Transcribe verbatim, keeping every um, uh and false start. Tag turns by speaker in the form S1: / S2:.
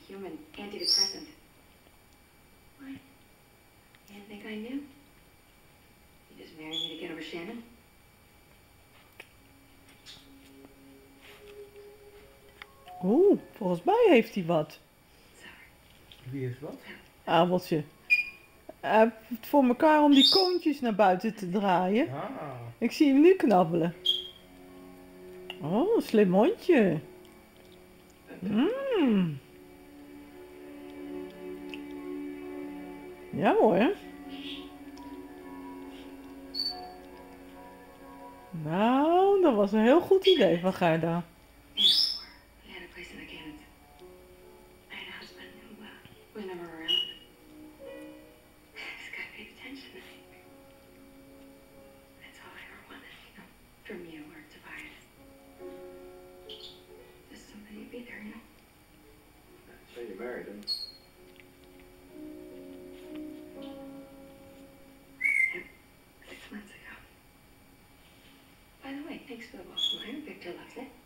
S1: human antidepressant. Why? You didn't think I knew? You just married me to get over Shannon?
S2: Oeh, volgens mij heeft hij wat.
S3: Wie heeft wat?
S2: Abeltje. Hij heeft het voor elkaar om die koontjes naar buiten te draaien.
S3: Ah.
S2: Ik zie hem nu knabbelen. Oh, slim hondje. Mm. Ja hoor. Nou, dat was een heel goed idee van Gerda.
S3: So you married him?
S1: Yep, six months ago. By the way, thanks for the waffle iron. Victor loves it.